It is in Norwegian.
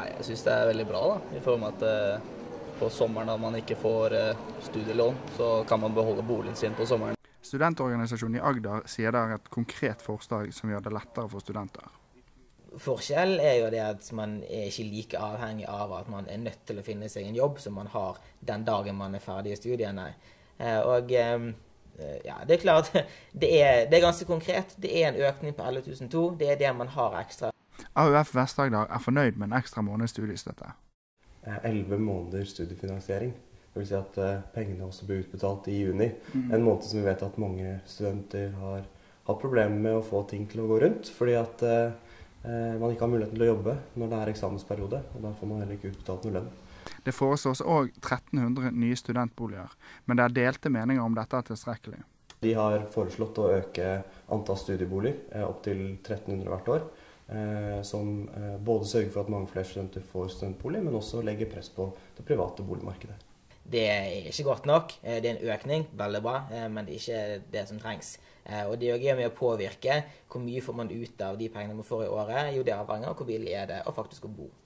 Jeg synes det veldig bra da, i form av at på sommeren da man ikke får studielån, så kan man beholde boligen sin på sommeren. Studentorganisasjonen i Agder sier det et konkret forslag som gjør det lettere for studenter. Forskjell jo det at man ikke like avhengig av at man nødt til å finne seg en jobb som man har den dagen man ferdig i studiene. Og ja, det klart, det ganske konkret. Det en økning på 11.200, det det man har ekstra. AUF Vest-Agder fornøyd med en ekstra måneds studiestøtte. 11 måneder studiefinansiering. Det vil si at pengene også blir utbetalt i juni. En måned som vi vet at mange studenter har hatt problemer med å få ting til å gå rundt, fordi at man ikke har muligheten til å jobbe når det eksamensperiode, og da får man heller ikke utbetalt noe lønn. Det foreslås også 1300 nye studentboliger, men det delte meninger om dette tilstrekkelig. De har foreslått å øke antall studieboliger opp til 1300 hvert år, som både sørger for at mange flere studenter får studentbolig, men også legger press på det private boligmarkedet. Det ikke godt nok. Det en økning, veldig bra, men det ikke det som trengs. Og det er med å påvirke hvor mye får man ut av de pengene man får i året. Jo, det avhenger av hvor billig det å faktisk å bo.